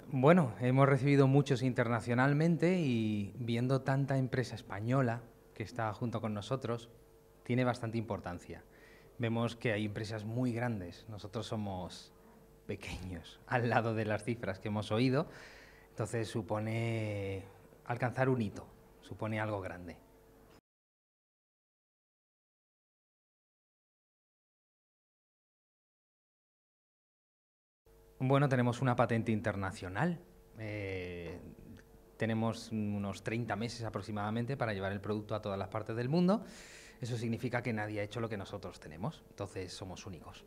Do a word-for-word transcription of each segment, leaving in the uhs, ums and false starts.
Bueno, hemos recibido muchos internacionalmente y viendo tanta empresa española que está junto con nosotros, tiene bastante importancia. Vemos que hay empresas muy grandes, nosotros somos pequeños al lado de las cifras que hemos oído, entonces supone alcanzar un hito, supone algo grande. Bueno, tenemos una patente internacional. Eh, tenemos unos treinta meses aproximadamente para llevar el producto a todas las partes del mundo. Eso significa que nadie ha hecho lo que nosotros tenemos. Entonces somos únicos.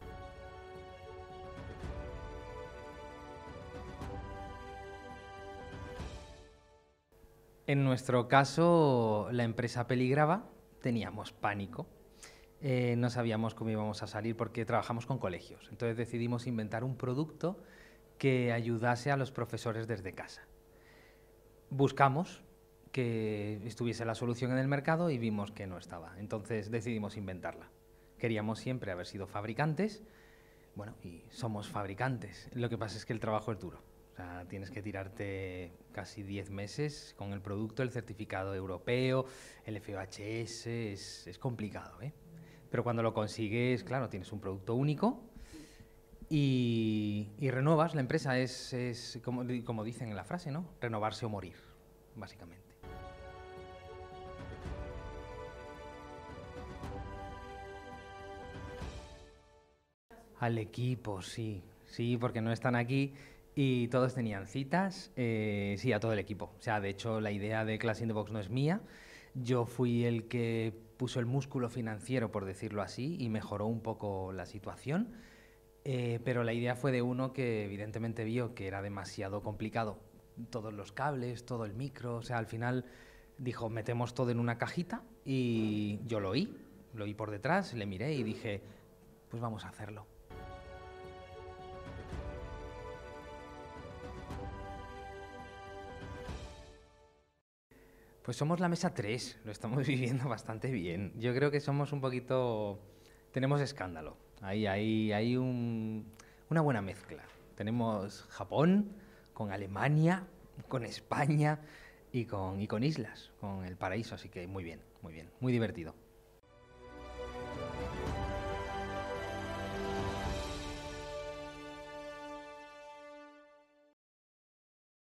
En nuestro caso, la empresa peligraba, teníamos pánico. Eh, no sabíamos cómo íbamos a salir porque trabajamos con colegios. Entonces decidimos inventar un producto que ayudase a los profesores desde casa. Buscamos que estuviese la solución en el mercado y vimos que no estaba. Entonces decidimos inventarla. Queríamos siempre haber sido fabricantes, bueno, y somos fabricantes. Lo que pasa es que el trabajo es duro. O sea, tienes que tirarte casi diez meses con el producto, el certificado europeo, el F O H S, es, es complicado, ¿eh? Pero cuando lo consigues, claro, tienes un producto único y, y renovas. La empresa es, es como, como dicen en la frase, ¿no? Renovarse o morir, básicamente. Al equipo, sí, sí, porque no están aquí y todos tenían citas, eh, sí, a todo el equipo. O sea, de hecho, la idea de Class in the Box no es mía. Yo fui el que puso el músculo financiero, por decirlo así, y mejoró un poco la situación. Eh, pero la idea fue de uno que evidentemente vio que era demasiado complicado. Todos los cables, todo el micro, o sea, al final dijo, metemos todo en una cajita y yo lo oí, lo oí por detrás, le miré y dije, pues vamos a hacerlo. Pues somos la mesa tres, lo estamos viviendo bastante bien. Yo creo que somos un poquito... Tenemos escándalo. Ahí hay, hay un, una buena mezcla. Tenemos Japón con Alemania, con España y con, y con islas, con el paraíso. Así que muy bien, muy bien, muy divertido.